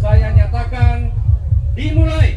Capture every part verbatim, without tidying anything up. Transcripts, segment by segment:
saya nyatakan dimulai.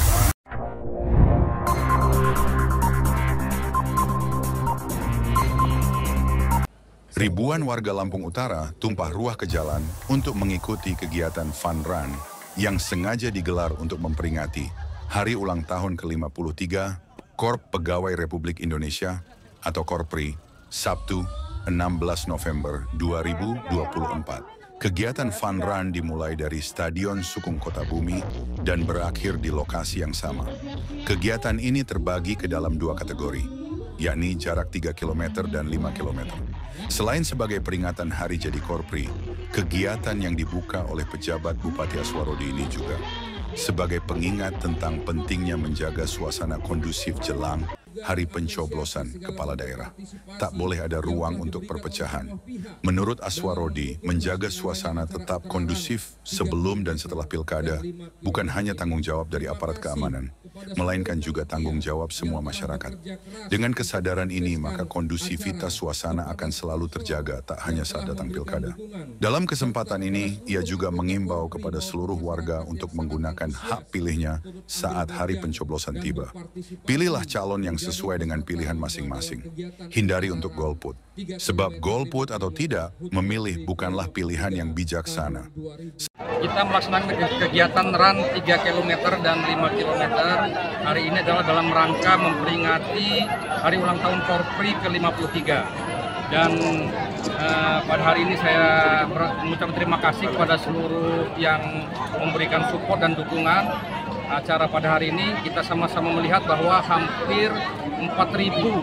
Ribuan warga Lampung Utara tumpah ruah ke jalan untuk mengikuti kegiatan Fun Run yang sengaja digelar untuk memperingati Hari Ulang Tahun ke lima puluh tiga Korps Pegawai Republik Indonesia atau Korpri, Sabtu enam belas November dua ribu dua puluh empat. Kegiatan Fun Run dimulai dari Stadion Sukung Kota Bumi dan berakhir di lokasi yang sama. Kegiatan ini terbagi ke dalam dua kategori, yakni jarak tiga kilometer dan lima kilometer. Selain sebagai peringatan Hari Jadi Korpri, kegiatan yang dibuka oleh pejabat Bupati Aswarodi ini juga sebagai pengingat tentang pentingnya menjaga suasana kondusif jelang Hari Pencoblosan Kepala Daerah. Tak boleh ada ruang untuk perpecahan. Menurut Aswarodi, menjaga suasana tetap kondusif sebelum dan setelah pilkada bukan hanya tanggung jawab dari aparat keamanan, melainkan juga tanggung jawab semua masyarakat. Dengan kesadaran ini, maka kondusivitas suasana akan selalu terjaga, tak hanya saat datang pilkada. Dalam kesempatan ini, ia juga mengimbau kepada seluruh warga untuk menggunakan hak pilihnya saat hari pencoblosan tiba. Pilihlah calon yang sesuai dengan pilihan masing-masing. Hindari untuk golput. Sebab golput atau tidak, memilih bukanlah pilihan yang bijaksana. Kita melaksanakan kegiatan run tiga kilometer dan lima kilometer. Hari ini adalah dalam rangka memperingati Hari Ulang Tahun Korpri ke lima puluh tiga. Dan uh, pada hari ini saya mengucapkan terima kasih kepada seluruh yang memberikan support dan dukungan. Acara pada hari ini kita sama-sama melihat bahwa hampir empat ribu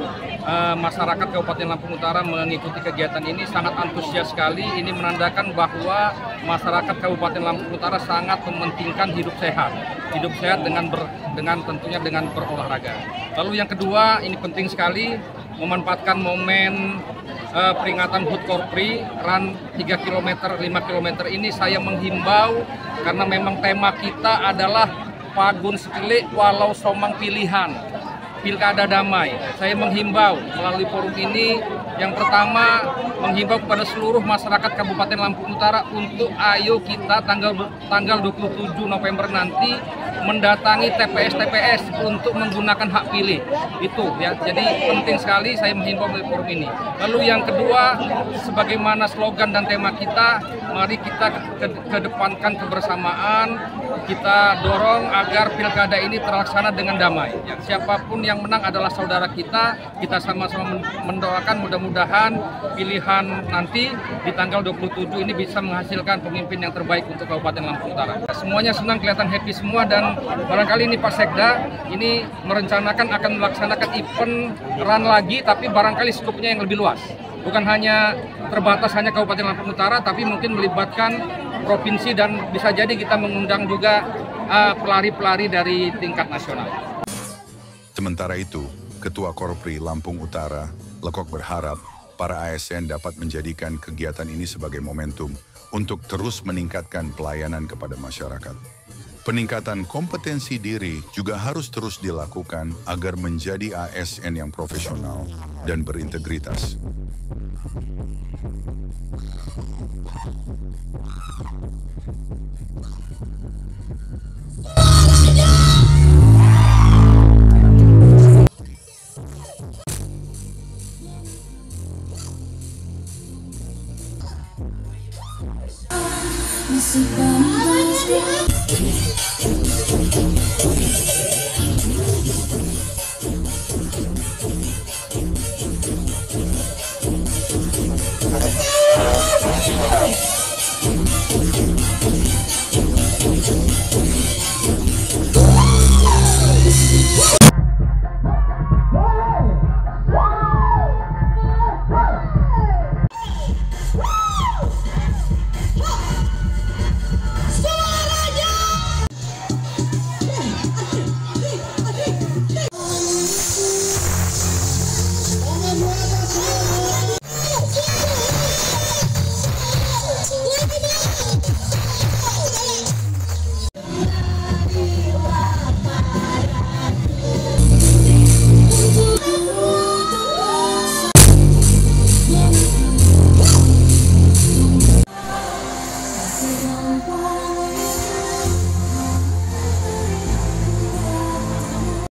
uh, masyarakat Kabupaten Lampung Utara mengikuti kegiatan ini, sangat antusias sekali. Ini menandakan bahwa masyarakat Kabupaten Lampung Utara sangat mementingkan hidup sehat, hidup sehat dengan ber, dengan tentunya dengan berolahraga. Lalu yang kedua, ini penting sekali memanfaatkan momen uh, peringatan H U T Korpri Run tiga kilometer, lima kilometer ini. Saya menghimbau karena memang tema kita adalah Pagun Sepilik Walau Somang Pilihan, Pilkada Damai. Saya menghimbau melalui forum ini, yang pertama menghimbau kepada seluruh masyarakat Kabupaten Lampung Utara untuk ayo kita tanggal tanggal dua puluh tujuh November nanti mendatangi T P S T P S untuk menggunakan hak pilih. Itu ya, jadi penting sekali saya menghimbau melalui forum ini. Lalu yang kedua, sebagaimana slogan dan tema kita, mari kita kedepankan kebersamaan, kita dorong agar pilkada ini terlaksana dengan damai. Ya, siapapun yang menang adalah saudara kita, kita sama-sama mendoakan mudah-mudahan pilihan nanti di tanggal dua puluh tujuh ini bisa menghasilkan pemimpin yang terbaik untuk Kabupaten Lampung Utara. Semuanya senang, kelihatan happy semua, dan barangkali ini Pak Sekda ini merencanakan akan melaksanakan event run lagi, tapi barangkali skupnya yang lebih luas. Bukan hanya terbatas hanya Kabupaten Lampung Utara, tapi mungkin melibatkan provinsi dan bisa jadi kita mengundang juga pelari-pelari uh, dari tingkat nasional. Sementara itu, Ketua Korpri Lampung Utara, Lekok, berharap para A S N dapat menjadikan kegiatan ini sebagai momentum untuk terus meningkatkan pelayanan kepada masyarakat. Peningkatan kompetensi diri juga harus terus dilakukan agar menjadi A S N yang profesional dan berintegritas. Masih